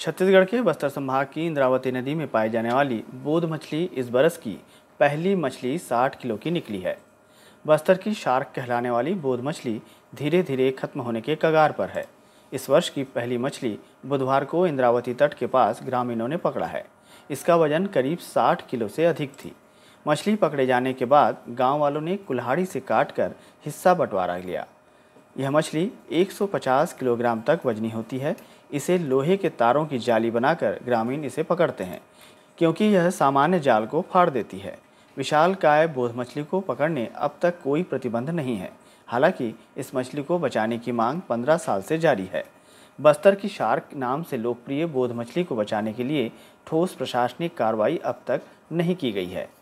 छत्तीसगढ़ के बस्तर संभाग की इंद्रावती नदी में पाई जाने वाली बोध मछली इस बरस की पहली मछली 60 किलो की निकली है। बस्तर की शार्क कहलाने वाली बोध मछली धीरे धीरे खत्म होने के कगार पर है। इस वर्ष की पहली मछली बुधवार को इंद्रावती तट के पास ग्रामीणों ने पकड़ा है। इसका वजन करीब 60 किलो से अधिक थी। मछली पकड़े जाने के बाद गांव वालों ने कुल्हाड़ी से काटकर हिस्सा बंटवारा लिया। यह मछली 150 किलोग्राम तक वजनी होती है। इसे लोहे के तारों की जाली बनाकर ग्रामीण इसे पकड़ते हैं, क्योंकि यह सामान्य जाल को फाड़ देती है। विशालकाय बोध मछली को पकड़ने अब तक कोई प्रतिबंध नहीं है। हालांकि इस मछली को बचाने की मांग 15 साल से जारी है। बस्तर की शार्क नाम से लोकप्रिय बोध मछली को बचाने के लिए ठोस प्रशासनिक कार्रवाई अब तक नहीं की गई है।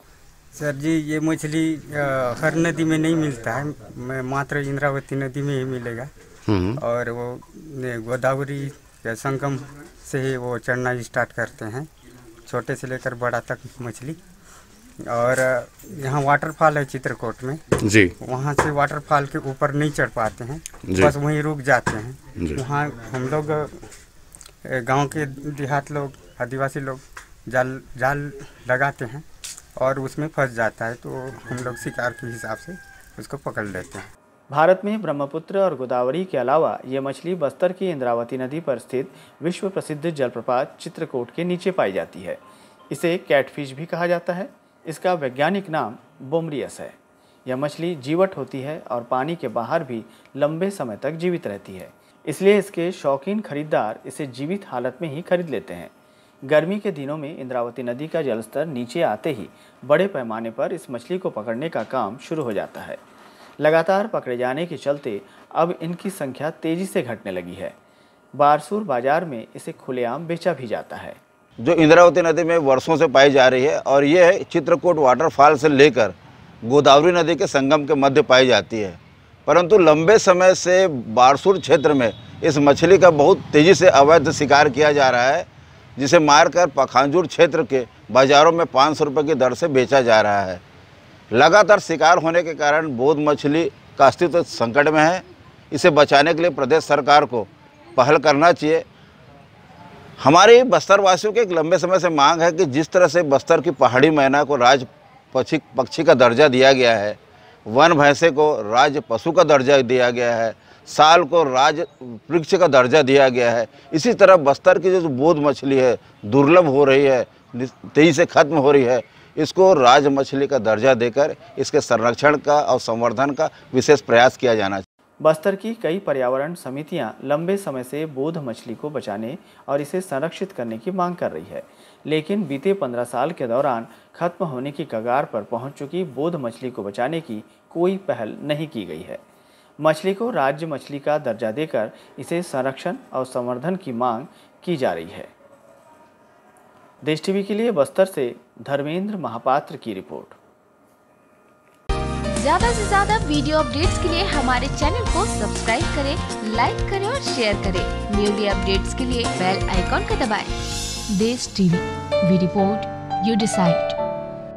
सर जी, ये मछली हर नदी में नहीं मिलता है, मात्र इंद्रावती नदी में ही मिलेगा। और वो गोदावरी या संगम से ही वो चढ़ना स्टार्ट करते हैं, छोटे से लेकर बड़ा तक मछली। और यहाँ वाटरफॉल है चित्रकूट में जी, वहाँ से वाटरफॉल के ऊपर नहीं चढ़ पाते हैं, बस वहीं रुक जाते हैं। वहाँ हम लोग गांव के देहात लोग, आदिवासी लोग जाल लगाते हैं और उसमें फंस जाता है, तो हम लोग शिकार के हिसाब से उसको पकड़ लेते हैं। भारत में ब्रह्मपुत्र और गोदावरी के अलावा ये मछली बस्तर की इंद्रावती नदी पर स्थित विश्व प्रसिद्ध जलप्रपात चित्रकूट के नीचे पाई जाती है। इसे कैटफिश भी कहा जाता है। इसका वैज्ञानिक नाम बोमरियस है। यह मछली जीवट होती है और पानी के बाहर भी लंबे समय तक जीवित रहती है, इसलिए इसके शौकीन खरीदार इसे जीवित हालत में ही खरीद लेते हैं। गर्मी के दिनों में इंद्रावती नदी का जलस्तर नीचे आते ही बड़े पैमाने पर इस मछली को पकड़ने का काम शुरू हो जाता है। लगातार पकड़े जाने के चलते अब इनकी संख्या तेजी से घटने लगी है। बारसूर बाजार में इसे खुलेआम बेचा भी जाता है। जो इंद्रावती नदी में वर्षों से पाई जा रही है और ये चित्रकूट वाटरफॉल से लेकर गोदावरी नदी के संगम के मध्य पाई जाती है, परंतु लंबे समय से बारसूर क्षेत्र में इस मछली का बहुत तेज़ी से अवैध शिकार किया जा रहा है, जिसे मारकर पखांजूर क्षेत्र के बाज़ारों में 500 रुपये की दर से बेचा जा रहा है। लगातार शिकार होने के कारण बोध मछली का अस्तित्व संकट में है। इसे बचाने के लिए प्रदेश सरकार को पहल करना चाहिए। हमारे बस्तर वासियों की एक लंबे समय से मांग है कि जिस तरह से बस्तर की पहाड़ी मैना को राज पक्षी का दर्जा दिया गया है, वन भैंसे को राज पशु का दर्जा दिया गया है, साल को राज वृक्ष का दर्जा दिया गया है, इसी तरह बस्तर की जो बोध मछली है दुर्लभ हो रही है, तेजी से खत्म हो रही है, इसको राज मछली का दर्जा देकर इसके संरक्षण का और संवर्धन का विशेष प्रयास किया जाना चाहिए। बस्तर की कई पर्यावरण समितियां लंबे समय से बोध मछली को बचाने और इसे संरक्षित करने की मांग कर रही है, लेकिन बीते 15 साल के दौरान खत्म होने की कगार पर पहुंच चुकी बोध मछली को बचाने की कोई पहल नहीं की गई है। मछली को राज्य मछली का दर्जा देकर इसे संरक्षण और संवर्धन की मांग की जा रही है। देश टीवी के लिए बस्तर से धर्मेंद्र महापात्र की रिपोर्ट। ज्यादा से ज्यादा वीडियो अपडेट्स के लिए हमारे चैनल को सब्सक्राइब करें, लाइक करें और शेयर करें। न्यूली अपडेट्स के लिए बेल आइकॉन का दबाएं। Desh TV, we report, you decide.